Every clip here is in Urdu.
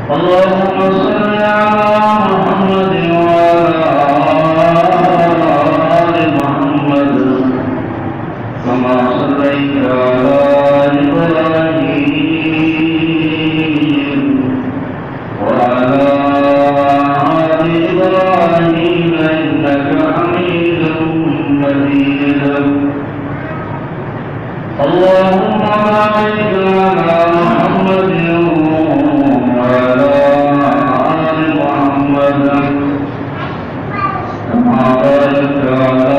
اللهم صل على محمد وعلى آل محمد كما صليت على إبراهيم وعلى آل إبراهيم إنك حميد مجيد اللهم بارك على محمد وعلى آل محمد كما باركت على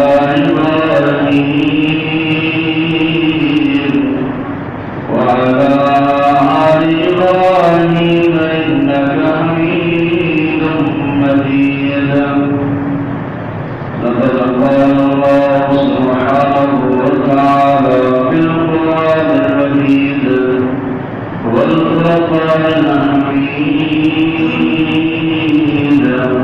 إبراهيم وعلى آل إبراهيم إنك حميد مجيد لقد قال الله سبحانه وتعالى في القرآن المجيد والفرقان الحميد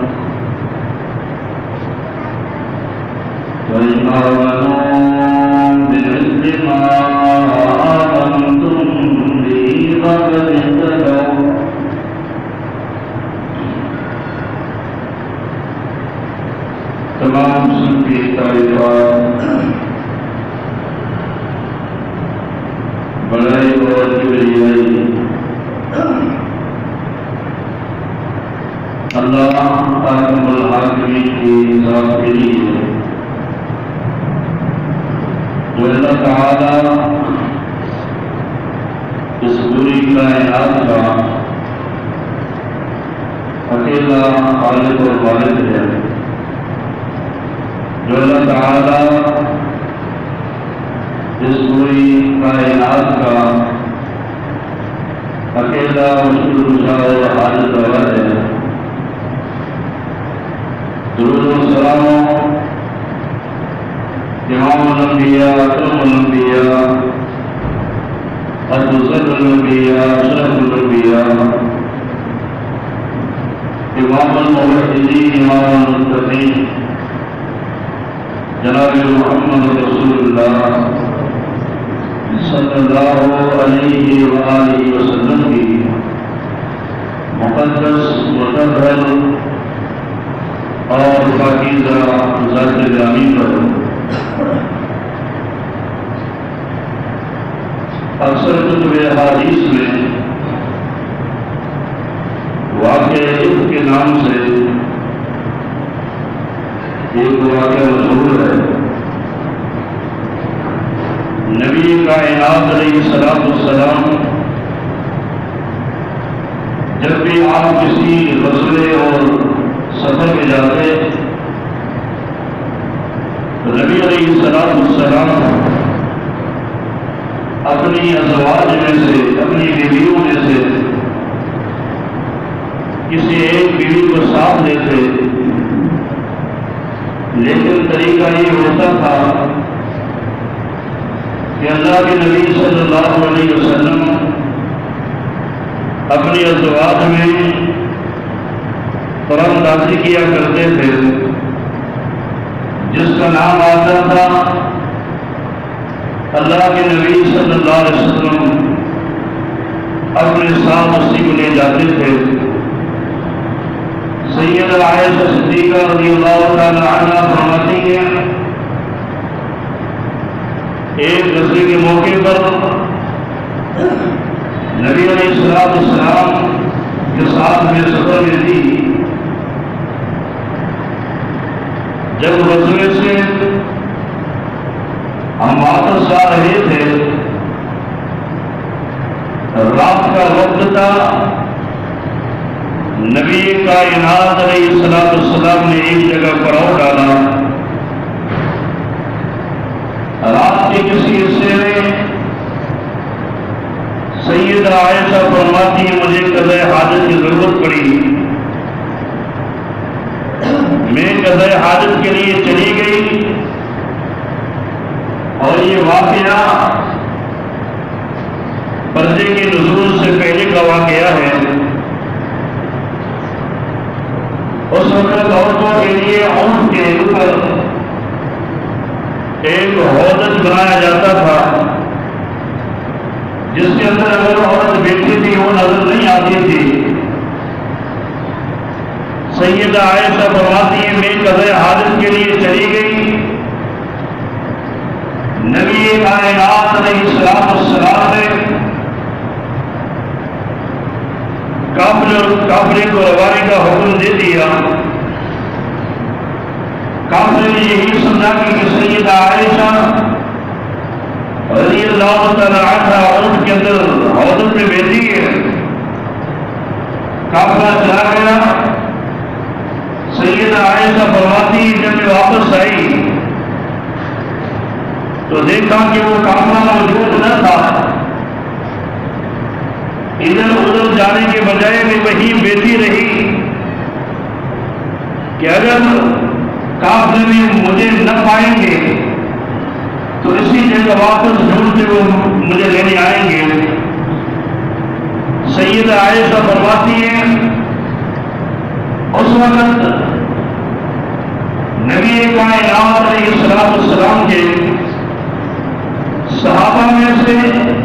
وإن آمنوا بمثل ما آمنتم به فقد اهتدوا تمام سن کی تعریفات بڑائی اور کبریائی اللہ حاکم الحاکمین کی ذات کے لیے جو اللہ تعالی اس پوری کائنات کا اکیلا خالق اور والد ہے، جو اللہ تعالی اس پوری کائنات کا اکیلا مشکل کشا اور حاجت روا ہے، درود و سلام امام الانبیاء اکرم الانبیاء افضل الانبیاء اشرف الانبیاء امام الموحدین امام المتقین جناب محمد رسول اللہ صلی اللہ علیہ وآلہ وسلم کی مقدس مطہر اور پاکیزہ ذات گرامی پر اکثر کتب احادیث میں واقعہ عفق کے نام سے ایک واقعہ مشہور ہے۔ نبی کائنات علیہ السلام جب بھی آپ کسی غزوے اور سفر میں جاتے تو نبی علیہ السلام اپنی ازواج میں سے اپنی بیویوں میں سے کسی ایک بیوی کو ساتھ لیتے، لیکن طریقہ یہ ہوتا تھا کہ اللہ کے نبی صلی اللہ علیہ وسلم اپنی ازواج میں قرآن اندازی کیا کرتے تھے جس کا نام آتا تھا اللہ کے نبی صلی اللہ علیہ وسلم اپنے ساتھ اسی کو لے جاتے تھے۔ سیدہ عائشہ صدیقہ رضی اللہ تعالی عنہ فرماتی ہیں ایک غزوے کے موقع پر نبی علیہ السلام کے ساتھ میں سفر میں تھی، جب غزوے سے ہم واپس جا رہے تھے، رات کا وقت تھا، نبی کائنات علیہ السلام نے ایک جگہ پڑاؤ ڈالا، رات کے کسی حصے میں سیدہ عائشہ فرماتی ہیں مجھے قضاء حاجت کی ضرورت پڑی، میں قضاء حاجت کے لیے چلی گئی، اور یہ واقعہ پردے کے نزول سے پہلے کا واقعہ ہے۔ اس وقت عورتوں کے لیے اونٹ کے اوپر ایک ہودج بنایا جاتا تھا جس کے اندر اگر عورت بیٹھی تھی وہ نظر نہیں آتی تھی، سیدہ عائشہ فرماتی ہیں میں قضاء حاجت کے لیے چلی گئی، نبی کائنات علیہ السلام نے قافلے کو روانی کا حکم دے دیا۔ قافلے نے یہی سمجھا کہ سیدہ عائشہ رضی اللہ تعالی عنہا اونٹ کے اندر حوض میں بیٹھی ہے۔ قافلہ چلا گیا، سیدہ عائشہ فرماتی جب میں واپس آئی تو دیکھا کہ وہ قافلہ موجود نہ تھا، ادھر ادھر جانے کے بجائے میں وہیں بیٹھی رہی کہ اگر قافلے میں مجھے نہ پائیں گے تو اسی جگہ واپس ڈھونڈتے وہ مجھے لینے آئیں گے۔ سیدہ عائشہ فرماتی ہیں اس وقت نبی کائنات علیہ السلام کے صحابہ میں سے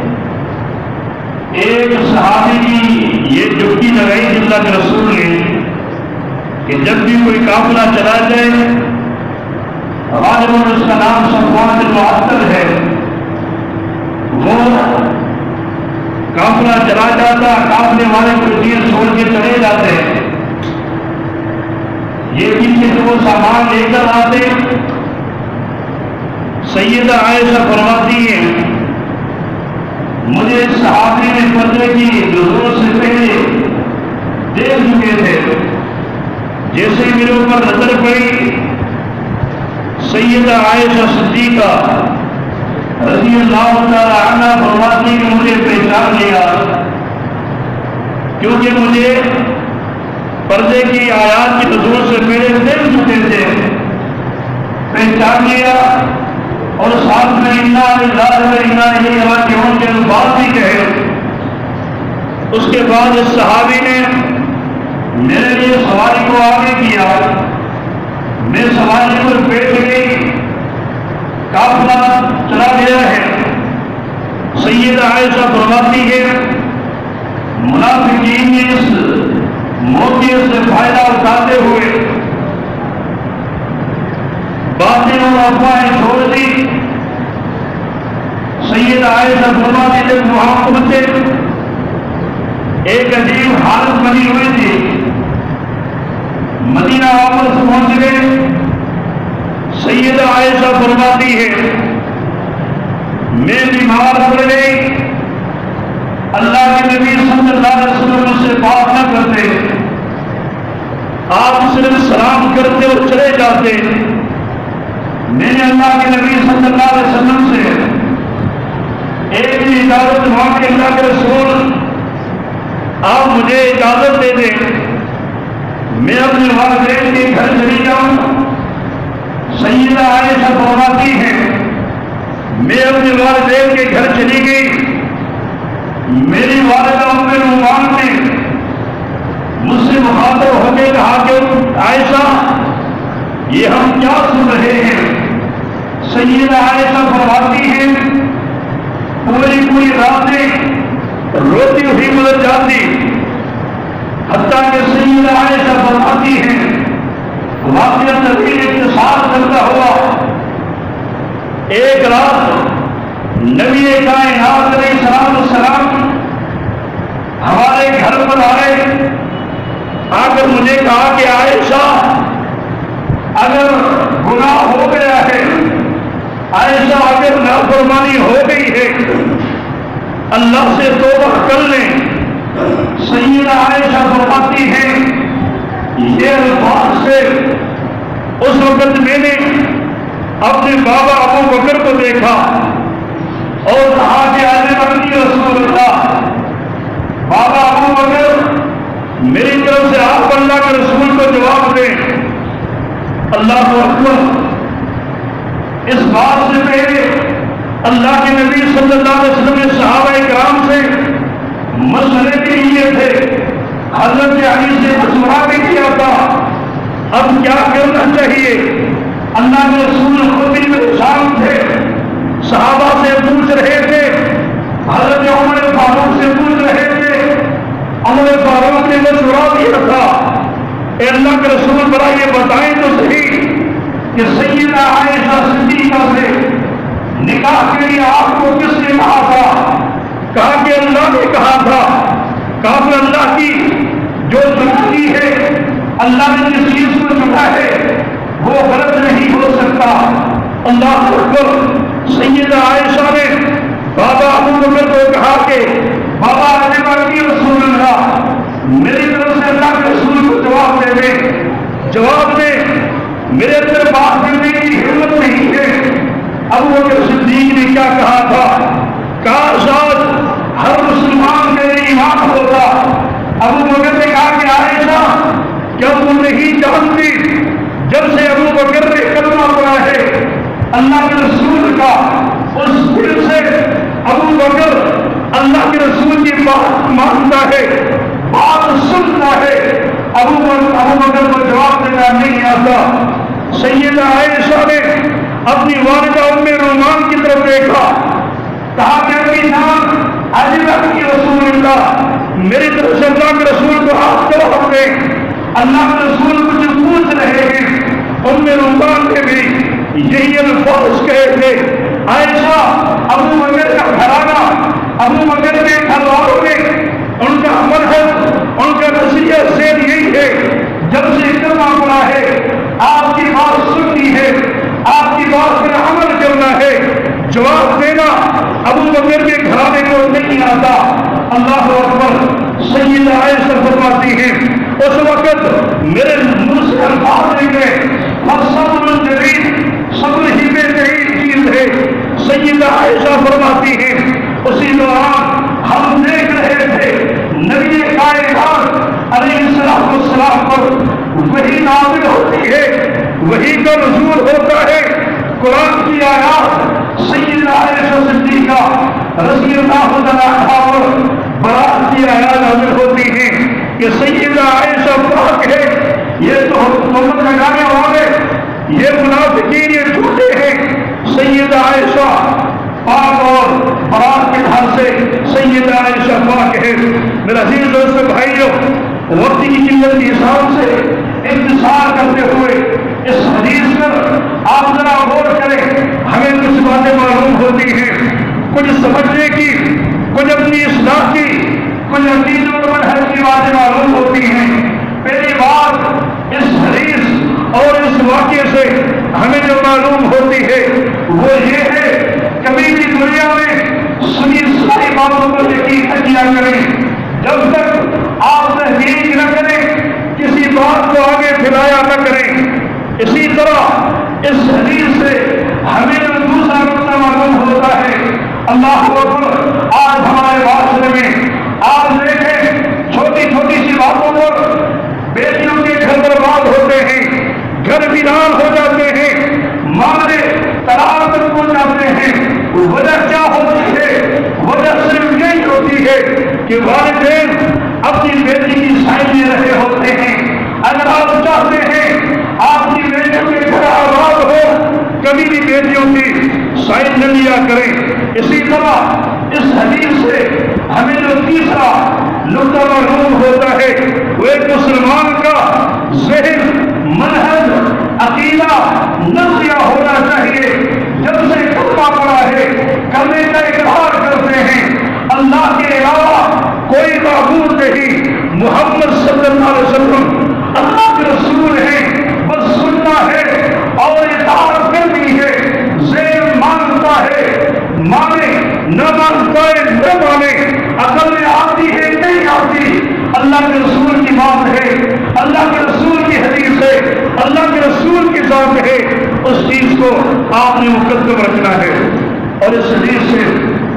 ایک صحابی کی یہ ڈیوٹی لگائی اللہ کے رسول نے کہ جب بھی کوئی قافلہ چلا جائے، غالباً اس کا نام صفوان بن معطل ہے، وہ قافلہ چلا جاتا، قافلے والے کوئی چیز چھوڑ کے چلے جاتے، یہ پیچھے سے وہ سامان لے کر آتے۔ سیدہ عائشہ فرماتی ہیں مجھے صحابی نے پردے کی ضرورت سے پہلے دیکھ چکے تھے، جیسے میرے اوپر نظر پڑی سیدہ عائشہ صدیقہ رضی اللہ تعالی عنہا فرماتی کہ مجھے پہچان لیا، کیونکہ مجھے پردے کی آیات کی ضرورت سے پہلے دیکھ چکے تھے، پہچان لیا اور ساتھ میں انا للہ و انا الیہ راجعون کے الفاظ بھی کہے۔ اس کے بعد اس صحابی نے میرے لیے سواری کو آگے کیا، میں سواری پر بیٹھ گئی، قافلہ چلا گیا ہے۔ سیدہ عائشہ فرماتی ہے منافقین نے اس موقع سے فائدہ اٹھاتے ہوئے باتیں اور افواہیں چھوڑ دی۔ سیدہ عائشہ فرماتی جب وہاں پہنچے ایک عجیب حالت بنی ہوئی تھی، مدینہ واپس پہنچ گئے۔ سیدہ عائشہ فرماتی ہے میں بیمار پڑ گئی، اللہ کے نبی صلی اللہ علیہ وسلم مجھ سے بات نہ کرتے، آپ صرف سلام کرتے اور چلے جاتے۔ میں نے اللہ کے نبی صلی اللہ علیہ وسلم سے ایک بھی اجازت مانگی، اللہ کے رسول آپ مجھے اجازت دے دیں میں اپنے والدین کے گھر چلی جاؤں۔ سیدہ عائشہ فرماتی ہیں میں اپنے والدین کے گھر چلی گئی، میری والدہ ام رومان نے مجھ سے مخاطب ہو کے کہا کہ عائشہ یہ ہم کیا سن رہے ہیں؟ سیدہ عائشہ فرماتی ہیں پوری راتیں روتی ہوئی گزر جاتی، حتیٰ کہ سیدہ عائشہ فرماتی ہیں واقعہ طویل اتصال کرتا ہوا ایک رات نبی کائنات علیہ السلام ہمارے گھر پر آئے، آ کر مجھے کہا کہ عائشہ اگر گناہ ہو گیا ہے، عائشہ اگر نافرمانی ہو گئی ہے، اللہ سے توبہ کر لیں۔ سیدہ عائشہ فرماتی ہیں یہ الفاظ سے اس وقت میں نے اپنے بابا ابو بکر کو دیکھا اور کہا کہ آج رسول اللہ، بابا ابو بکر میری طرف سے آپ اللہ کے رسول کو جواب دیں۔ اللہ اکبر، اس بات سے پہلے اللہ کے نبی صلی اللہ علیہ وسلم نے صحابہ کرام سے مشورے بھی لیے تھے، حضرت علی سے مشورہ بھی کیا تھا اب کیا کرنا چاہیے۔ اللہ کے رسول خود بھی پریشان تھے، صحابہ سے پوچھ رہے تھے، حضرت عمر فاروق سے پوچھ رہے تھے، عمر فاروق نے مشورہ دیا تھا اے اللہ کے رسول کی جو درستی ہے، اللہ نے جس چیز کو چنا ہے وہ غلط نہیں ہو سکتا۔ اللہ اکبر۔ سیدہ عائشہ نے بابا ابو بکر کو کہا کہ بابا علی رسول اللہ، میری طرف سے اللہ کے رسول کو جواب دے دیں، جواب دے، میرے اندر بات کرنے کی ہمت نہیں ہے۔ ابو بکر صدیق نے کیا کہا تھا؟ کاش آج ہر مسلمان کے لیے ایمان ہوتا۔ ابو بکر نے کہا کہ عائشہ کیا تم نہیں جانتی جب سے ابو بکر نے کلمہ پڑھا ہے اللہ کے رسول کا، اس دل سے ابو بکر اللہ کے رسول کی بات مانتا ہے، بات سنتا ہے۔ ابو بکر کو جواب دینا نہیں آتا۔ سیدہ عائشہ نے اپنی والدہ ام رومان کی طرف دیکھا، کہا کہ اپنی جان علی رسول اللہ، میری طرف سے اللہ کے رسول کو ہاتھ کرو اپنے۔ اللہ کے رسول کچھ پوچھ رہے ہیں۔ ام رومان نے بھی یہی الفاظ کہے تھے۔ عائشہ ابو بکر کا گھرانہ، ابو بکر کے گھر والوں نے ان کا منہج، ان کا نصیحت سے یہی ہے، جب سے کلمہ پڑھا ہے آپ کی بات سننی ہے، آپ کی بات پر عمل کرنا ہے، جواب دینا ابو بکر کے گھرانے کو نہیں آتا۔ اللہ اکبر۔ سیدہ عائشہ فرماتی ہیں اس وقت میرے منہ سے الفاظ نہیں گئے، صبر جدید، صبر ہی بہترین چیز ہے۔ سیدہ عائشہ فرماتی ہیں اسی دوران ہم دیکھ رہے تھے نبی کائنات علیہ السلام پر وہی نازل ہوتی ہے، وہی کا نزول ہوتا ہے، قرآن کی آیات سیدہ عائشہ صدیقہ رضی اللہ عنہا پر برات کی آیات نازل ہوتی ہیں کہ سیدہ عائشہ پاک ہے، یہ تو حکومت لگانے والے، یہ منافقین، یہ جھوٹے ہیں۔ سیدہ عائشہ پاک اور برات کے گھر سے سیدہ عائشہ پاک ہے۔ میرے عزیز دوستو بھائیو، وقت کی قلت کے حساب سے انتظار کرتے ہوئے اس حدیث پر آپ ذرا غور کریں، ہمیں کچھ باتیں معلوم ہوتی ہیں، کچھ سمجھنے کی، کچھ اپنی اصلاح کی، کچھ عقیدے اور منہج کی باتیں معلوم ہوتی ہیں۔ پہلی بات اس حدیث اور اس واقعے سے ہمیں جو معلوم ہوتی ہے وہ یہ ہے، کبھی بھی دنیا میں سنی ساری باتوں پر یقین نہ کیا کریں جب تک آپ تحقیق نہ کریں، کسی بات کو آگے پھیلایا نہ کریں۔ اسی طرح اس حدیث سے ہمیں جو دوسرا نقطہ معلوم ہوتا ہے، اللہ اکبر، آج ہمارے معاشرے میں آپ دیکھیں چھوٹی چھوٹی سی باتوں پر بیٹیوں کے گھر برباد ہوتے ہیں، گھر ویران ہو جاتے ہیں، معاملے طلاق تک پہنچ جاتے ہیں۔ وجہ کیا ہوتی ہے؟ وجہ صرف یہی ہوتی ہے کہ والدین اپنی بیٹی کی سائن لے رہے ہوتے ہیں۔ اگر آپ چاہتے ہیں آپ کی بیٹیوں کے گھر آباد ہو، کبھی بھی بیٹیوں کی سائن نہ لیا کریں۔ اسی طرح اس حدیث سے ہمیں جو تیسرا نقطہ معلوم ہوتا ہے وہ ایک مسلمان کا ذہن، منہج، عقیدہ نظریہ ہونا چاہیے۔ جب سے کلمہ پڑھا ہے، کلمے کا اقرار کرتے ہیں اللہ کے علاوہ کوئی معبود نہیں، محمد صلی اللہ علیہ وسلم اللہ کے رسول ہیں، بس سننا ہے اور اطاعت کرنی ہے۔ ذہن مانتا ہے مانے، نہ مانتا ہے نہ مانے، عقل میں آتی ہے نہیں آتی، اللہ کے رسول کی بات ہے، اللہ کے رسول کی حدیث ہے، اللہ کے رسول کی ذات ہے، اس چیز کو آپ نے مقدم رکھنا ہے۔ اور اس حدیث سے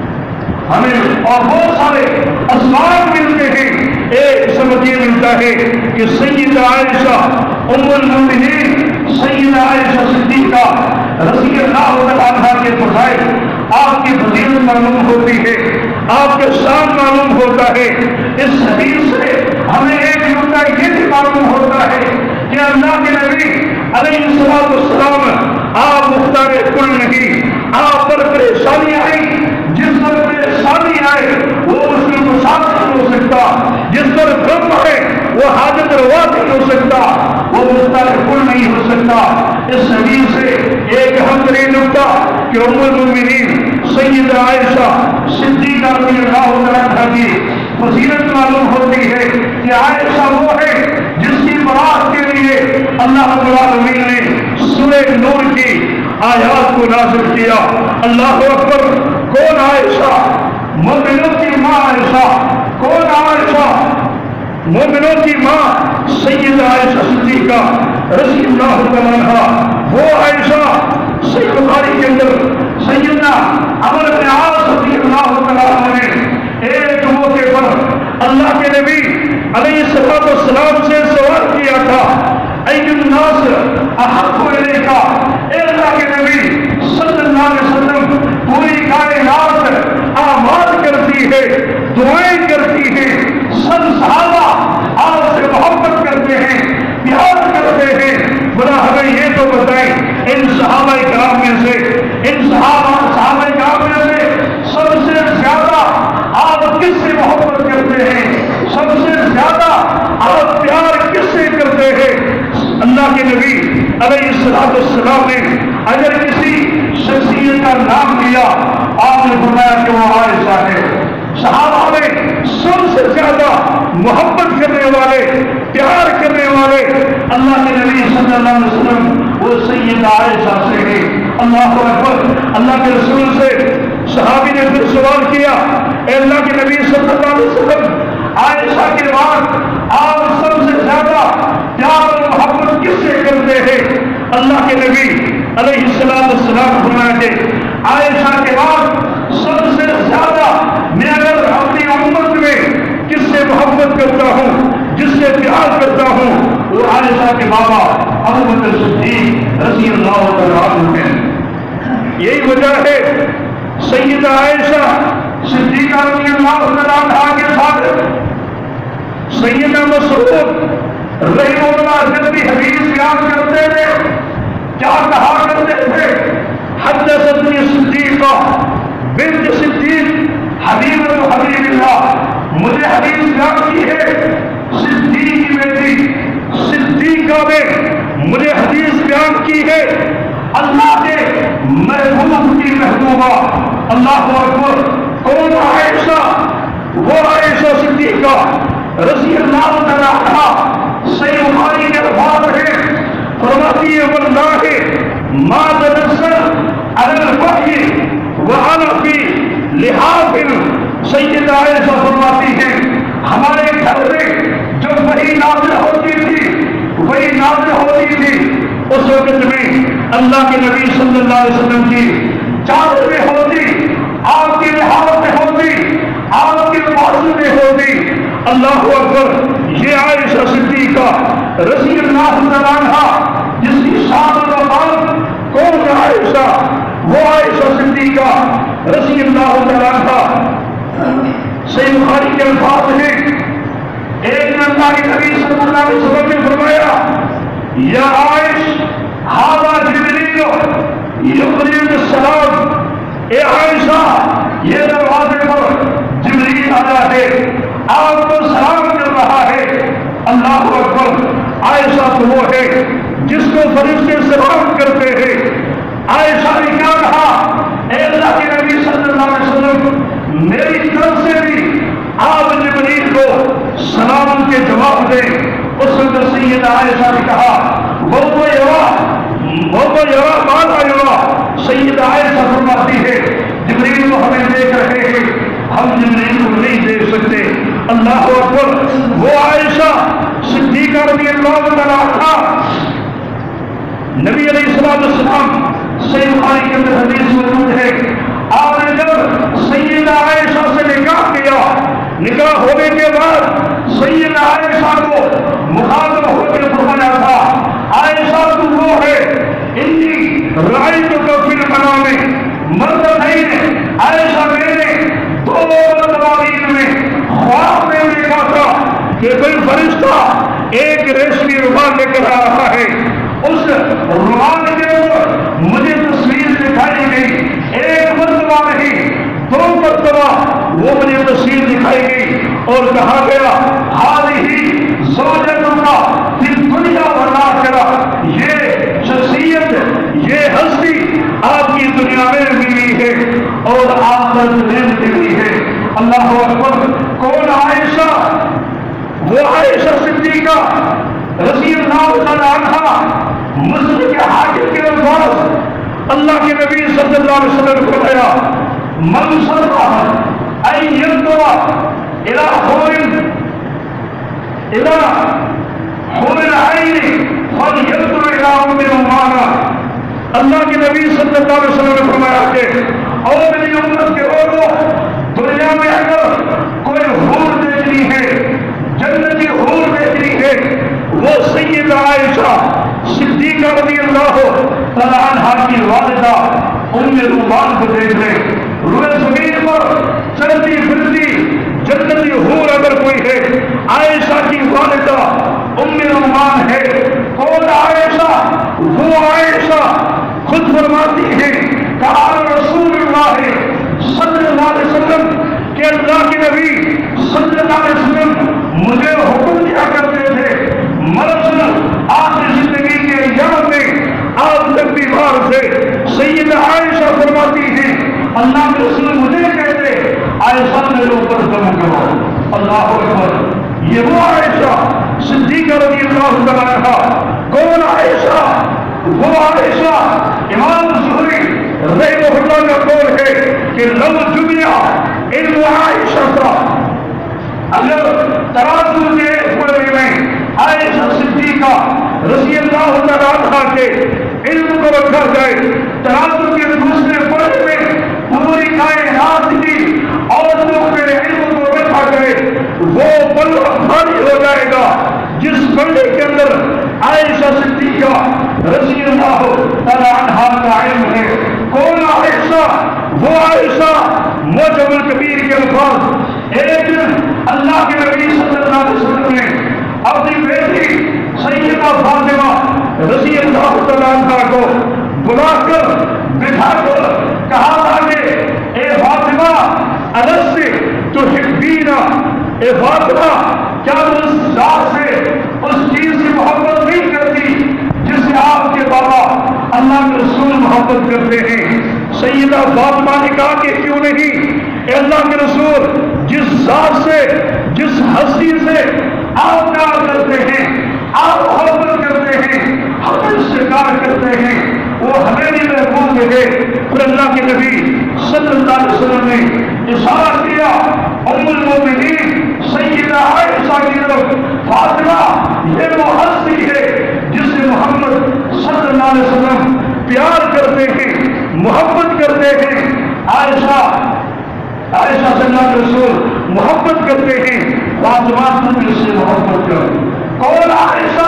ہمیں اور بہت سارے اسباب ملتے ہیں۔ ایک سبب یہ ملتا ہے کہ سیدہ عائشہ ام المؤمنین سیدہ عائشہ صدیقہ رضی اللہ عنہا کے فضائل، آپ کی فضیلت معلوم ہوتی ہے، آپ کے شان معلوم ہوتا ہے۔ اس حدیث سے ہمیں ایک نقطہ یہ بھی معلوم ہوتا ہے کہ اللہ کے نبی علیہ السلام آپ مختار کل نہیں، آپ پر پریشانی آئی، جس پر پریشانی آئے وہ مسلم مسافر نہیں ہو سکتا، جس پر غم ہے وہ حاجت روا نہیں ہو سکتا، وہ مختار کل نہیں ہو سکتا۔ اس حدیث سے ایک اہم ترین نقطہ کہ ام المؤمنین سیدہ عائشہ صدیقہ رضی اللہ عنہا کی فضیلت معلوم ہوتی ہے کہ عائشہ وہ ہے جس کی برات کے لیے اللہ رب العالمین نے سورہ نور کی آیات کو نازل کیا۔ اللہ اکبر! کون عائشہ؟ مومنوں کی ماں عائشہ۔ کون عائشہ؟ مومنوں کی ماں سیدہ عائشہ صدیقہ رضی اللہ تعالیٰ عنہا۔ وہ عائشہ صحیح بخاری کے اندر سیدنا عمرو بن عاص رضی اللہ تعالیٰ عنہ نے ایک موقع پر اللہ کے نبی علیہ السلام سے سوال کیا تھا، اَيُّ النَّاسِ أَحَبُّ إِلَيْكَ، اے اللہ کے نبی صلی اللہ علیہ وسلم، پوری کائنات اعمال کرتی ہے، دعائیں کرتی ہے، سب صحابہ آپ سے محبت کرتے ہیں، پیار کرتے ہیں، بلا ہمیں یہ تو بتائیں ان صحابہ کرام میں سے، ان صحابہ کرام میں سے سب سے زیادہ آپ کس سے محبت کرتے ہیں؟ سب سے زیادہ آپ پیار کس سے کرتے ہیں؟ اللہ کے نبی علیہ السلام نے اگر کسی شخصیت کا نام لیا، آپ نے فرمایا کہ وہ عائشہ ہے۔ صحابہ میں سب سے زیادہ محبت کرنے والے، پیار کرنے والے اللہ کے نبی صلی اللہ علیہ وسلم وہ سیدہ عائشہ سے ہے۔ اللہ اکبر! اللہ کے رسول سے صحابی نے پھر سوال کیا، اے اللہ کے نبی صلی اللہ علیہ وسلم، عائشہ کے بعد آپ سب سے زیادہ پیار اور محبت کس سے کرتے ہیں؟ اللہ کے نبی علیہ السلام فرمایا کہ عائشہ کے بعد سب سے زیادہ میں اگر اپنی امت میں کس سے محبت کرتا ہوں، جس سے پیار کرتا ہوں، وہ عائشہ کے بابا ابو بکر صدیق رضی اللہ تعالیٰ عنہ ہیں۔ یہی وجہ ہے سیدہ عائشہ صدیقہ رضی اللہ تعالیٰ عنہ کے ساتھ سیدنا مسعود رحمہ اللہ جب بھی حدیث بیان کرتے تھے کیا کہا کرتے تھے؟ حدثتنی صدیقہ بنت صدیق حبیبۃ حبیب اللہ، مجھے حدیث بیان کی ہے صدیق کی بیٹی صدیقہ نے مجھے حدیث بیان کی ہے اللہ کے محبوب کی محبوبہ۔ اللہ اکبر! کون عائشہ؟ وہ عائشہ صدیقہ رضی اللہ تعالیٰ عنہا صحیح بخاری کے الفاظ ہیں، فرماتی ہے واللہ ما تنزل علی الوحی وأنا فی لحاف۔ سیدہ عائشہ فرماتی ہیں ہمارے گھر میں جب وحی نازل ہوتی تھی، وحی نازل ہوتی تھی اس وقت میں اللہ کے نبی صلی اللہ علیہ وسلم کی چادر میں ہوتی، آپ کی لحاف میں ہوتی، آپ کی بازو میں ہوتی۔ اللہ اکبر! یہ عائشہ صدیقہ رضی اللہ تعالیٰ عنہا جس کی شان و وقار کون عائشہ؟ وہ عائشہ صدیقہ رضی اللہ تعالیٰ عنہا۔ صحیح بخاری کے الفاظ ہیں، ایک نے اللہ کے نبی صلی اللہ علیہ وسلم نے فرمایا یا عائش ھذا جبریل یقرئ السلام، اے عائشہ یہ دروازے پر جبریل آیا ہے، آپ کو سلام کر رہا ہے۔ اللہ اکبر! عائشہ تو وہ ہے جس کو فرشتے سلام کرتے ہیں۔ عائشہ نے کیا کہا؟ اے اللہ کے نبی صلی اللہ علیہ وسلم، میری طرف سے بھی آپ جبریل کو سلام کے جواب دیں۔ اس وقت سیدہ عائشہ نے کہا وہ یرا ماذا یرا۔ سیدہ عائشہ فرماتی ہے جبریل کو ہمیں دیکھ رہے ہیں، ہم جبریل کو نہیں دیکھ سکتے۔ اللہ اکبر! وہ عائشہ صدیقہ رضی اللہ تعالیٰ عنہا نبی علیہ السلام صحیح بخاری کے اندر حدیث موجود ہے، آپ نے جب سیدہ عائشہ سے نکاح کیا، نکاح ہونے کے بعد سیدہ عائشہ کو مخاطب ہو کے فرمایا تھا عائشہ تو وہ ہے انی رأیتک فی المنام مرتین۔ عائشہ میں نے 2 مرتبہ میں خواب میں دیکھا تھا کہ کوئی فرشتہ ایک ریشمی رومال لے کر آ رہا ہے، اس رومال کے اوپر مجھے تصویر دکھائی گئی، ایک مرتبہ نہیں 2 مرتبہ وہ مجھے تصویر دکھائی گئی اور کہا گیا ہذہ زوجتک فی الدنیا والآخرہ، یہ شخصیت، یہ ہستی آپ کی دنیا میں ملی ہے اور آخرت میں ملی ہے۔ اللہ اکبر! کون عائشہ؟ وہ عائشہ صدیقہ رضی اللہ تعالی عنہا، مسلم کے حاکم کے الفاظ اللہ کے نبی صلی اللہ علیہ وسلم نے فرمایا من صلى ان ينظر الى حور العين فلينظر الى ام رومانہ۔ اللہ کے نبی صلی اللہ علیہ وسلم نے فرمایا کہ اور میری امت کے لوگوں، دنیا میں اگر کوئی حور دیکھنی ہے، جنتی حور دیکھنی ہے، وہ سیدہ عائشہ صدیقہ رضی اللہ تعالی عنہا کی والدہ ام رومان کو دیکھ لیں۔ روئے زمین پر چلتی پھرتی جنتی حور اگر کوئی ہے، عائشہ کی والدہ ام رومان ہے۔ کون عائشہ؟ وہ عائشہ خود فرماتی ہے قال رسول اللہ صلی اللہ علیہ وسلم کہ اللہ کے نبی صلی اللہ علیہ وسلم مجھے حکم دیا کرتے تھے، مرض آخری زندگی کے ایام میں آپ جب بیمار تھے، سیدہ عائشہ فرماتی ہیں اللہ کے رسول مجھے کہتے عائشہ میرے اوپر دم کرو۔ اللہ اکبر، یہ وہ عائشہ صدیقہ رضی اللہ تعالی عنہا۔ کون عائشہ؟ وہ عائشہ امام زہری رحمہ اللہ کا قول ہے کہ لو جمع علم عائشہ کا، اگر ترازو کے بارے میں عائشہ صدیقہ رضی اللہ تعالی عنہا کے علم کو رکھا جائے، ترازو کے دوسرے بارے میں پوری کائنات کی عورتوں کے علم کو رکھا جائے، وہ بلہ بھاری ہو جائے گا جس بلے کے اندر عائشہ صدیقہ رضی اللہ تعالی عنہا کا علم ہے۔ کون عائشہ؟ وہ عائشہ معجم الکبیر کے الفاظ، ایک دن اللہ کے نبی صلی اللہ علیہ وسلم نے اپنی بیٹی سیدہ فاطمہ رضی اللہ تعالی عنہا کو بلا کر بٹھا کر کہا تھا کہ اے فاطمہ الست تحبین، اے فاطمہ کیا اس ذات سے، اس چیز سے محبت نہیں کرتی جس سے آپ کے بابا اللہ کے رسول محبت کرتے ہیں؟ سیدہ فاطمہ نے کہا کہ کیوں نہیں، اے اللہ کے رسول جس ذات سے، جس ہستی سے آپ پیار کرتے ہیں، آپ محبت کرتے ہیں، ہم اس سے پیار کرتے ہیں، وہ ہمیں بھی محبوب ہے۔ پھر اللہ کے نبی صلی اللہ علیہ وسلم نے اشارہ کیا ام المؤمنین سیدہ عائشہ کی طرف، فاطمہ یہ وہ ہستی ہے جس سے محمد صلی اللہ علیہ وسلم پیار کرتے ہیں، محبت کرتے ہیں۔ عائشہ سے اللہ کے رسول محبت کرتے ہیں، فاطمہ تم اس سے محبت کرو۔ کون عائشہ؟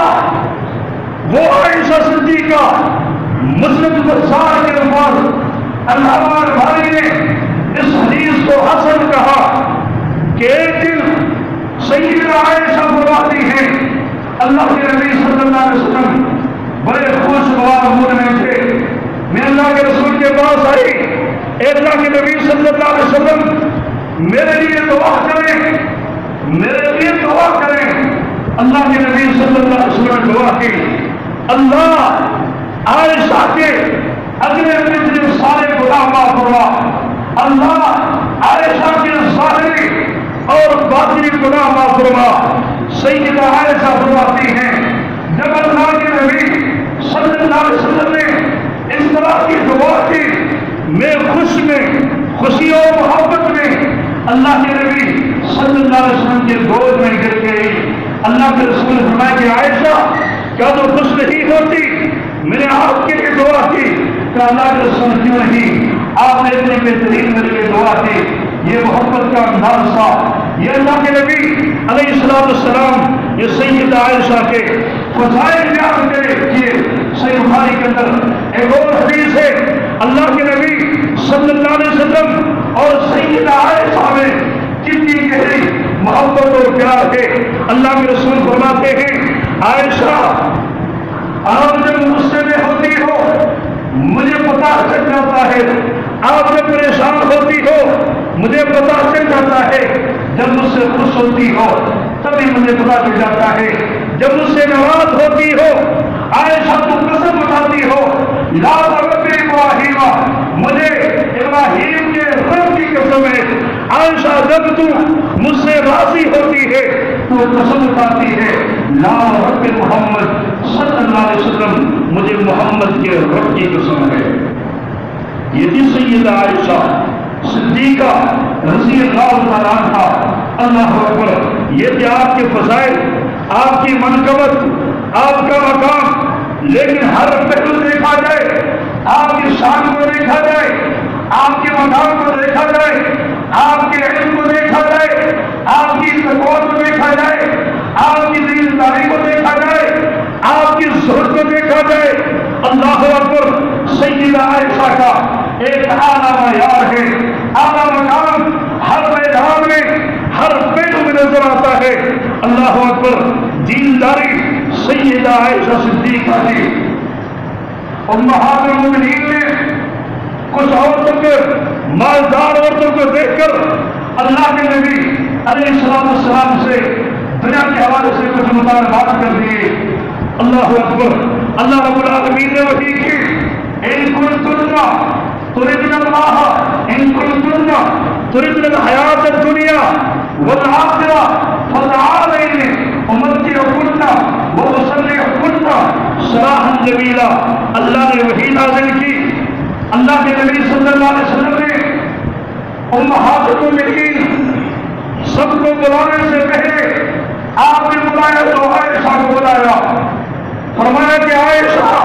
وہ عائشہ صدیقہ مسلم بزار کے الفاظ، علامہ بھائی نے اس حدیث کو حسن کہا کہ ایک دن سیدہ عائشہ فرماتی ہیں اللہ کے نبی صلی اللہ علیہ وسلم بڑے خوشگوار موڈ میں تھے، میں اللہ کے رسول کے پاس آئی، اے اللہ کے نبی صلی اللہ علیہ وسلم میرے لیے دعا کریں، میرے لیے دعا کریں۔ اللہ کے نبی صلی اللہ علیہ وسلم نے دعا کی، اللہ عائشہ کے اگلے پچھلے سارے گناہ معاف فرما، اللہ عائشہ کے ظاہری اور باطنی گناہ معاف فرما۔ سیدہ عائشہ فرماتی ہیں جب اللہ کے نبی صلی اللہ علیہ وسلم نے اس طرح کی دعا کی، میں خوشی اور محبت میں اللہ کے نبی صلی اللہ علیہ وسلم کے گود میں گر گئی۔ اللہ کے رسول نے فرمایا کہ عائشہ کیا تو خوش نہیں ہوتی؟ میں نے آپ کے لیے دعا کی کہ اللہ کے رسول کیوں نہیں، آپ نے اتنی بہترین میرے لیے دعا کی۔ یہ محبت کا انداز تھا، یہ اللہ کے نبی علیہ السلام یہ سیدہ عائشہ کے فضائل بیان کیے۔ صحیح بخاری کے اندر ایک اور حدیث ہے، اللہ کے نبی صلی اللہ علیہ وسلم اور سیدہ عائشہ میں کتنی گہری محبت اور پیار ہے۔ اللہ کے رسول فرماتے ہیں عائشہ آپ جب غصے میں ہوتی ہو مجھے پتا چل جاتا ہے، آپ جب پریشان ہوتی ہو مجھے پتا چل جاتا ہے، جب مجھ سے خوش ہوتی ہو تبھی مجھے پتا چل جاتا ہے، جب مجھ سے ناراض ہوتی ہو عائشہ تو قسم اٹھاتی ہو لا رب ابراہیم، مجھے ابراہیم کے رب کی قسم ہے عائشہ جب تو مجھ سے راضی ہوتی ہے تو قسم کھاتی ہے لا رب محمد صلی اللہ علیہ وسلم، مجھے محمد کے رب کی قسم ہے۔ یہ تھی سیدہ عائشہ صدیقہ رضی اللہ تعالیٰ عنہا۔ اللہ اکبر، یہ تھے آپ کے فضائل، آپ کی منقبت، آپ کا مقام۔ لیکن ہر پہلو دیکھا جائے، آپ کی شان کو دیکھا جائے، آپ کے مقام کو دیکھا جائے، آپ کے علم کو دیکھا جائے، آپ کی تقویٰ کو دیکھا جائے، آپ کی دینداری کو دیکھا جائے، آپ کی زہد کو دیکھا جائے، اللہ اکبر، سیدہ عائشہ کا ایک اعلیٰ معیار ہے، اعلیٰ مقام ہر میدان میں، ہر پہلو میں نظر آتا ہے۔ اللہ اکبر، دینداری سیدہ عائشہ صدیقہ کی۔ امہات المؤمنین نے کچھ عورتوں کو، مالدار عورتوں کو دیکھ کر اللہ کے نبی علیہ السلام سے دنیا کے حوالے سے کچھ مطالبات کر دیے۔ اللہ اکبر، اللہ رب العالمین نے وحی کی، ان کنتن تردن اللہ، ان کنتن تردن الحیات الدنیا والآخرہ فتعالین امتعکن واسرحکن سراحا جمیلا۔ اللہ نے وحی نازل کی، اللہ کے نبی صلی اللہ علیہ وسلم نے امہات المؤمنین سب کو بلانے سے پہلے آپ نے بلایا تو عائشہ کو بلایا، فرمایا کہ عائشہ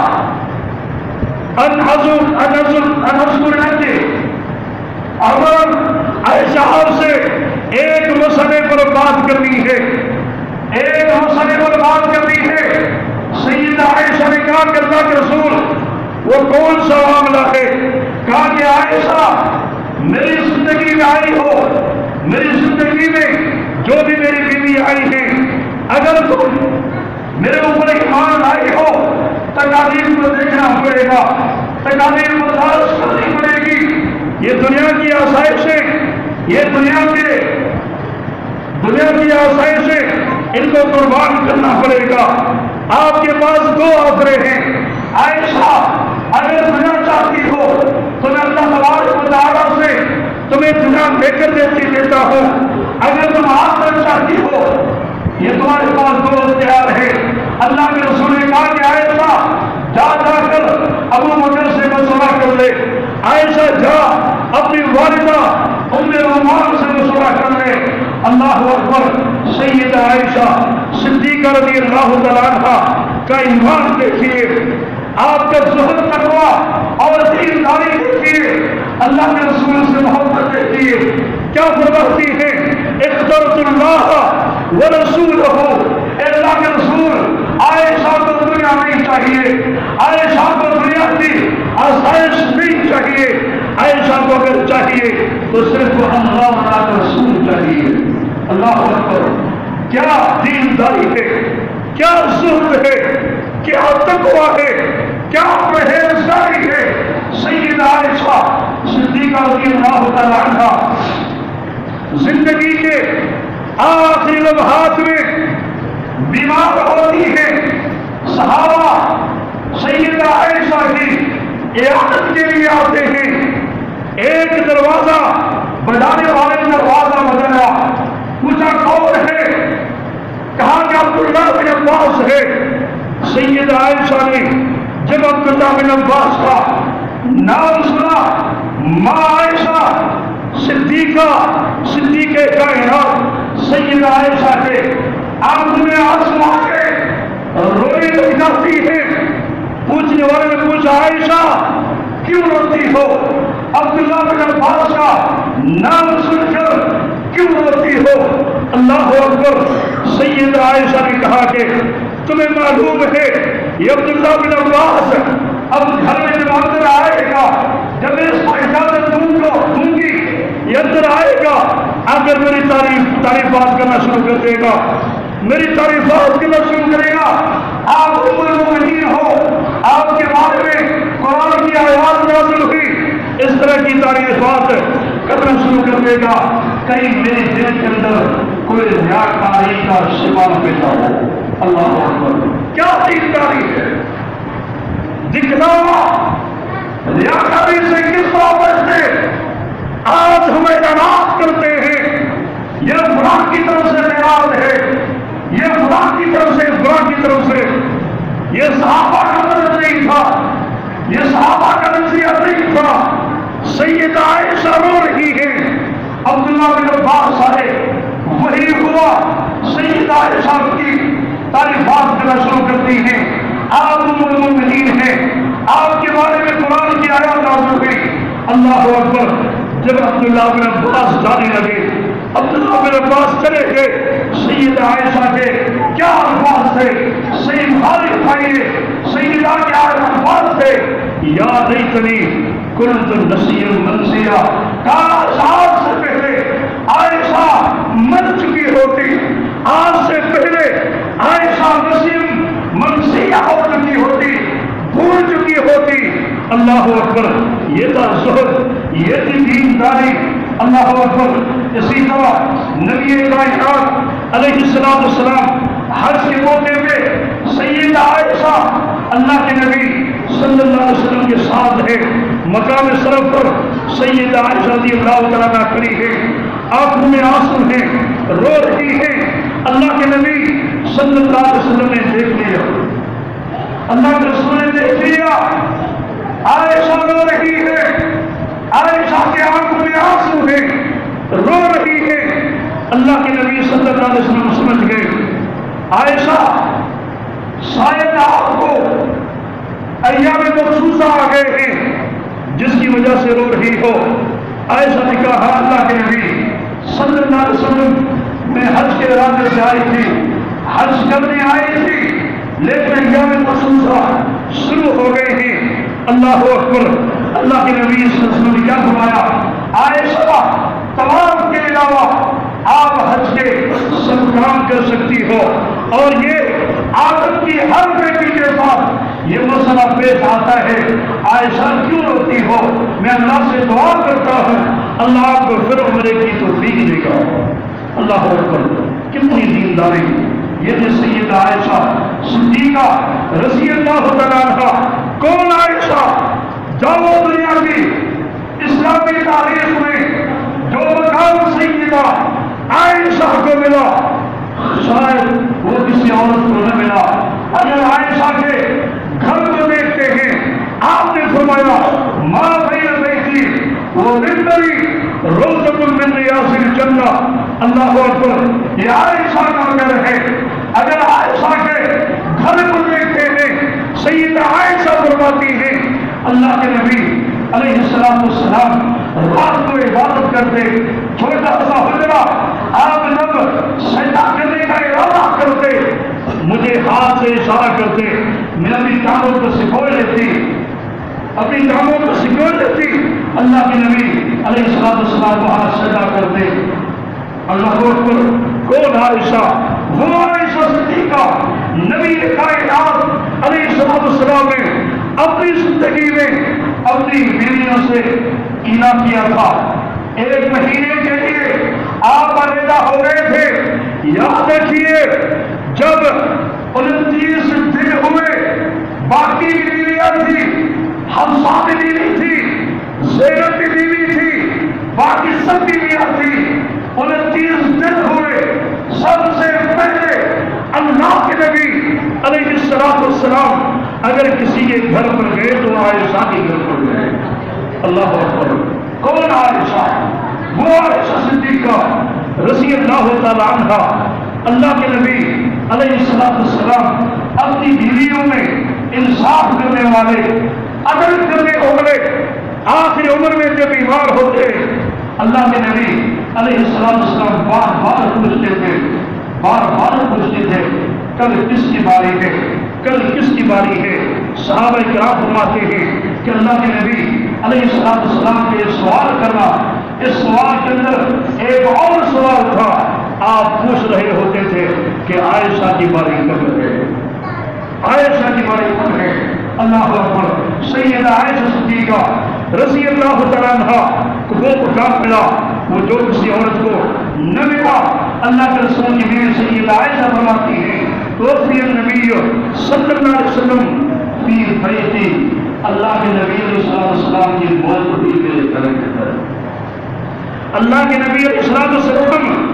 اگر عائشہ آپ سے ایک مسئلے پر بات کرنی ہے، ایک مسئلے پر بات کرنی ہے۔ سیدہ عائشہ نے کہا کہ اللہ کے رسول وہ کون سا معاملہ ہے؟ کہا کہ عائشہ میری زندگی میں آئی ہو، میری زندگی میں جو بھی میری بیوی آئی ہے، اگر تم میرے اوپر ایمان لائی ہو تکالیف کو دیکھنا پڑے گا، تکالیف برداشت کرنی پڑے گی۔ یہ دنیا کی آسائشیں، یہ دنیا کی آسائشیں، ان کو قربان کرنا پڑے گا۔ آپ کے پاس دو آفریں ہیں عائشہ، اگر دنیا چاہتی ہو تو میں اللہ تبارک و تعالیٰ سے تمہیں دنیا لے کر دیتا ہوں، اگر تم آخرت چاہتی ہو یہ تمہارے پاس دو اختیار ہے۔ اللہ کے رسول نے کہا کہ عائشہ جا کر ابو بکر سے مشورہ کر لے، عائشہ جا اپنی والدہ ام رومان سے مشورہ کر لے۔ اللہ اکبر، سیدہ عائشہ صدیقہ رضی اللہ تعالیٰ عنہا کا ایمان دیکھیے، آپ کا زہد تقویٰ اور دینداری دیکھیے، اللہ کے رسول سے محبت دیکھیے، کیا فرماتی ہے؟ اخترت اللہ ورسولہ، اے اللہ کے رسول عائشہ کو دنیا نہیں چاہیے، عائشہ کو دنیا کی آسائش نہیں چاہیے، عائشہ کو اگر چاہیے تو صرف اللہ کا رسول چاہیے۔ اللہ اکبر، کیا دینداری ہے، کیا زہد ہے، کیا تقویٰ ہے، کیا پرہیزگاری ہے۔ سیدہ عائشہ صدیقہ رضی اللہ تعالیٰ عنہا زندگی کے آخری لمحات میں بیمار ہوتی ہے، صحابہ سیدہ عائشہ کی عیادت کے لیے آتے ہیں، ایک دروازہ بجانے والے نے دروازہ بجایا، پوچھا کون ہے؟ کہا کہ عبداللہ بن عباس ہے۔ سیدہ عائشہ نے جب عبداللہ بن عباس کا نام سنا، ماں عائشہ صدیقہ کائنات سیدہ عائشہ کے آنکھ میں آنسو آ کے رونے لگ جاتی ہے۔ پوچھنے والے نے پوچھا عائشہ کیوں روتی ہو؟ عبداللہ بن عباس کا نام سن کر کیوں روتی ہو؟ اللہ اکبر، سیدہ عائشہ نے کہا کہ تمہیں معلوم ہے یہ عبداللہ بن عباس اب گھر میں جب اندر آئے گا، جب میں اس کو اجازت دوں گی یہ اندر آئے گا، اگر میری تعریفات کرنا شروع کر دے گا، میری تعریفات کرنا شروع کرے گا، آپ ام المؤمنین ہو، آپ کے بارے میں قرآن کی آیات نازل ہوئی، اس طرح کی تعریفات کرنا شروع کر دے گا، کہیں میرے دل کے اندر کوئی ریاکاری کا شبہ پیدا ہو۔ اللہ اکبر، کیا دینداری ہے، دکھلاوا ریاکاری سے کس طرح بچتے؟ آج ہم اعلانات کرتے ہیں یہ فلاں کی طرف سے خیال ہے، یہ فلاں کی طرف سے، فلاں کی طرف سے. یہ صحابہ کا نظر نہیں تھا، یہ صحابہ کا نظریہ نہیں تھا. سیدہ عائشہ رو رہی ہے، عبداللہ بن عباس آئے، وہی ہوا. سیدہ عائشہ کی تعریفات کرنا شروع کرتی ہیں. آپ ام المؤمنین ہیں، آپ کے بارے میں قرآن کی آیات نازل ہوئی. اللہ اکبر. جب عبداللہ بن عباس جانے لگے، عبداللہ بن عباس چلے گئے، سیدہ عائشہ کے کیا الفاظ تھے؟ صحیح بخاری اٹھائیے، سیدہ کے الفاظ تھے، یا لیتنی کنت نسیا منسیا. کاش آج سے پہلے عائشہ مر چکی ہوتی، آج سے پہلے عائشہ نسیم منسیہ ہو چکی ہوتی، بھول چکی ہوتی. اللہ اکبر. یہ تھا زہد، یہ تھی دینداری. اللہ اکبر. اسی طرح نبی کائنات علیہ السلام حج کے موقع پہ سیدہ عائشہ اللہ کے نبی صلی اللہ علیہ وسلم کے ساتھ ہے. مقام شرف پر سیدہ عائشہ رضی اللہ تعالیٰ عنہا کھڑی ہے، آنکھوں میں آنسو ہیں، رو رہی ہے. اللہ کے نبی صلی اللہ علیہ وسلم نے دیکھ لیا، اللہ کے رسول نے دیکھ لیا، عائشہ رو رہی ہے، عائشہ کے آنکھوں میں آنسو ہیں، رو رہی ہے. اللہ کے نبی صلی اللہ علیہ وسلم سمجھ گئے عائشہ شاید آپ کو ایام مخصوصہ آ گئے ہیں جس کی وجہ سے رو رہی ہو. عائشہ نے کہا اللہ کے نبی صلی اللہ علیہ وسلم میں حج کے ارادے سے آئی تھی، حج کرنے آئی تھی، لیکن ایام مخصوصہ شروع ہو گئے ہیں. اللہ اکبر. اللہ کے نبی صلی اللہ علیہ وسلم نے کیا فرمایا؟ عائشہ طواف کے علاوہ آپ حج کے سب کام کر سکتی ہو. اور یہ عادت کی ہر بیٹی کے ساتھ یہ مسئلہ پیش آتا ہے، عائشہ کیوں روتی ہو؟ میں اللہ سے دعا کرتا ہوں اللہ آپ کو پھر عمرے کی توفیق دے گا. اللہ اکبر. کتنی دینداری. یہ جو سیدہ عائشہ صدیقہ رضی اللہ تعالیٰ عنہا. کون عائشہ؟ جاؤ دنیا کی اسلامی تاریخ میں جو مقام سیدہ عائشہ کو ملا شاید وہ کسی عورت کو نہ ملا. اگر عائشہ کے گھر کو دیکھتے ہیں، آپ نے فرمایا ماں بین بیتی وہ ممبری روضۃ من ریاض الجنہ. اللہ اکبر. یہ عائشہ کا گھر ہے. اگر عائشہ کے گھر کو دیکھتے ہیں، سیدہ عائشہ فرماتی ہیں اللہ کے نبی علیہ السلام رات کو عبادت کرتے، چھوٹا سا حجرہ آپ جب سجدہ کرنے کا ارادہ کرتے مجھے ہاتھ سے اشارہ کرتے، میں اپنی ٹانگوں کو سکھوڑ لیتی، اپنی ٹانگوں کو سکھوڑ لیتی. اللہ کے نبی علیہ السلام وہاں سجدہ کرتے. اللہ اکبر. کون عائشہ؟ وہ عائشہ صدیقہ. نبی کائنات علیہ السلام نے اپنی زندگی میں اپنی بیویوں سے کینا کیا تھا. 1 مہینے کے لیے آپ علیحدہ ہو گئے تھے. یاد رکھیے جب 29 دن ہوئے باقی بیویاں تھی، حفصہ بھی بیوی تھی، زینب بھی بیوی تھی، باقی سب بیویاں تھی. 29 دن ہوئے. سب سے پہلے اللہ کے نبی علیہ السلام اگر کسی کے گھر پر گئے تو عائشہ کے گھر پر گئے. اللہ اکبر. کون عائشہ؟ وہ عائشہ صدیقہ رضی اللہ تعالی عنہا. اللہ کے نبی علیہ السلام اپنی بیویوں میں انصاف کرنے والے، عدل کرنے والے. آخر عمر میں جب بیمار ہوتے اللہ کے نبی علیہ السلام بار بار پوچھتے تھے، بار بار پوچھتے تھے کل کس کی باری ہے، کل کس کی باری ہے. صحابہ کرام فرماتے ہیں کہ اللہ کے نبی علیہ السلام کے سوال کرنا، اس سوال کے اندر ایک اور سوال تھا. آپ پوچھ رہے ہوتے تھے کہ عائشہ کی باری کب ہے، عائشہ کی باری کب ہے. اللہ اکبر. سیدہ عائشہ صدیقہ رضی اللہ تعالیٰ عنہا کو وہ مقام ملا وہ جو کسی عورت کو نہ ملا. اللہ کے رسول کی بیوی سیدہ عائشہ فرماتی ہے توفی النبی صلی اللہ علیہ وسلم فی بیتی. اللہ کے نبی علیہ السلام کی موت بھی میرے گھر کے اندر. اللہ کے نبی علیہ السلام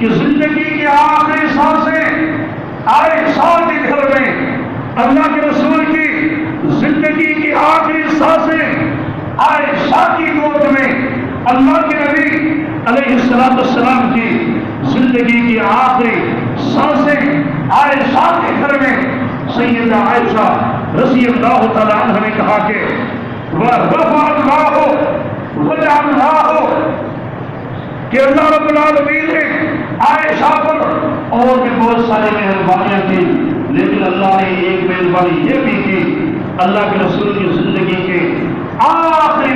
کہ زندگی کی آخری سانسیں عائشہ کے گھر میں، اللہ کے رسول کی زندگی کی آخری سانسیں عائشہ کی گود میں، اللہ کے نبی علیہ السلام کی زندگی کی آخری سانسیں عائشہ کے گھر میں، سیدہ عائشہ رضی اللہ تعالیٰ عنہ نے کہا کہ وَرَفَعَ اللَّهُ وَجَعَلْنَاهُ کہ اللہ رب العالمین نے عائشہ پر اور بھی بہت سارے مہربانیاں کی، لیکن اللہ نے ایک مہربانی یہ بھی کی، اللہ کے رسول کی زندگی کے آخری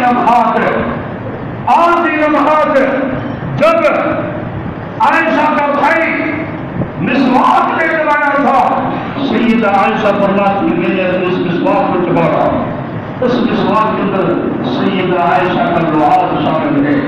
لمحات جب عائشہ کا بھائی مسواک لے کر آیا تھا، سیدہ عائشہ فرماتی ہیں میں نے اس مسواک کو چباڑا، اس مسواک کے اندر سیدہ عائشہ کا دعا شامل ہے۔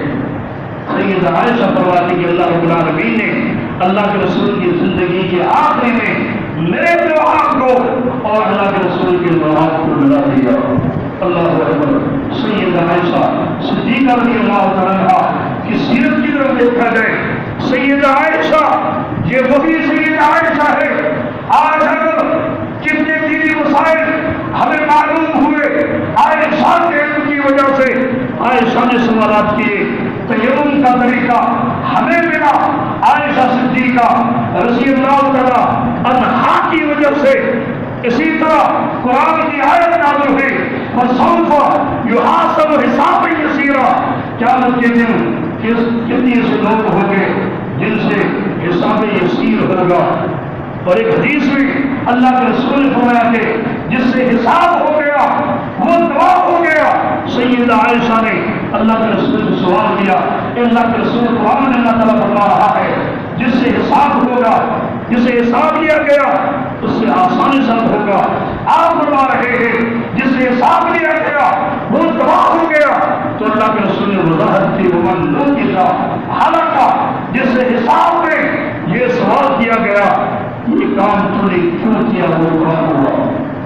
سیدہ عائشہ فرماتی کہ اللہ رب العالمین نے اللہ کے رسول کی زندگی کے آخری میں میرے دعا کو اور اللہ کے رسول کے دعا کو ملا دیا۔ اللہ اکبر۔ سیدہ عائشہ صدیقہ رضی اللہ تعالیٰ کی سیرت کی طرف دیکھا جائے، سیدہ عائشہ یہ وہی سیدہ عائشہ ہے آج اگر کتنے دینی مسائل ہمیں معلوم ہوئے عائشہ کے علم کی وجہ سے، عائشہ نے سوالات کیے، تیمم کا طریقہ ہمیں ملا عائشہ صدیقہ رضی اللہ تعالیٰ عنہا کی وجہ سے۔ اسی طرح قرآن کی آیت نازل ہوئی فَسَوْفَ يُحَاسَبُ حِسَابًا يَسِيرًا، قیامت کے دن کتنی ایسے لوگ ہوں گے جن سے حساب یسیر ہوگا۔ اور ایک حدیث میں اللہ کے رسول نے فرمایا کہ جس سے حساب ہو گیا وہ دعا ہو گیا۔ سیدہ عائشہ نے اللہ کے رسول سے سوال کیا، اللہ کے رسول قرآن میں اللہ تعالیٰ فرما رہا ہے جس سے حساب ہوگا، جسے حساب لیا گیا اس سے آسانی سے ہوگا۔ آپ فرما رہے ہیں جس سے حساب لیا گیا وہ دعا ہو گیا، تو اللہ کے رسول نے وضاحت کی ومن نوقش حلقہ، جس سے حساب میں یہ سوال کیا گیا یہ کام تو نے کیوں کیا وہ کام ہوا۔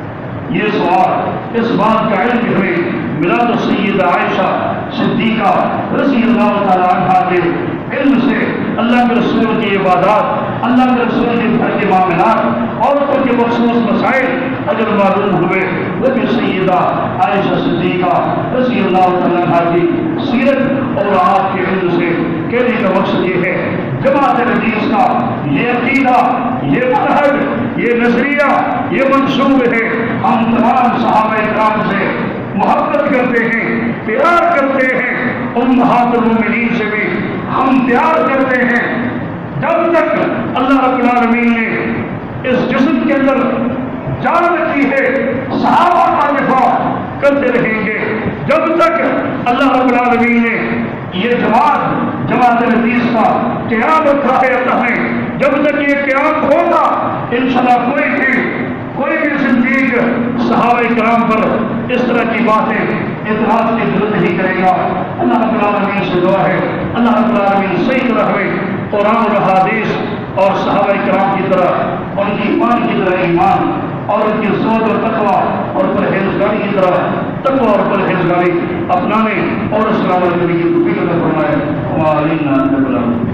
یہ سوال اس بات کا علم ہمیں ملا تو سیدہ عائشہ صدیقہ رضی اللہ تعالیٰ عنہا کے علم سے اللہ کے رسول کی عبادات، اللہ کے رسول کے گھر کے معاملات، عورتوں کے مخصوص مسائل اگر معلوم ہوئے وہ بھی سیدہ عائشہ صدیقہ رضی اللہ تعالیٰ عنہا کی سیرت اور آپ کے علم سے۔ کہنے کا مقصد یہ ہے جماعت حدیث کا یہ عقیدہ، یہ منہج، یہ نظریہ، یہ منصوب ہے۔ ہم تمام صحابہ کرام سے محبت کرتے ہیں، پیار کرتے ہیں، امہات المومنین سے بھی ہم پیار کرتے ہیں۔ جب تک اللہ رب العالمین نے اس جسم کے اندر جان رکھی ہے صحابہ کا دفاع کرتے رہیں گے۔ جب تک اللہ رب العالمین نے یہ جماعت حدیث کا قیام رکھا ہے اللہ نے، جب تک یہ قیام ہوگا انشاءاللہ کوئی بھی صدیق صحابہ کرام پر اس طرح کی باتیں اعتراض کی ضرورت نہیں کرے گا۔ اللہ رب العالمین سے دعا ہے اللہ رب العالمین صحیح طرح ہمیں قرآن اور حدیث اور صحابہ کرام کی طرح اور ان کی ایمان کی طرح ایمان اور ان کی زہد اور تقویٰ اور پرہیزگاری کی طرح تقویٰ اور پرہیزگاری اپنانے اور اس طرح کی توفیق عطا فرمائے۔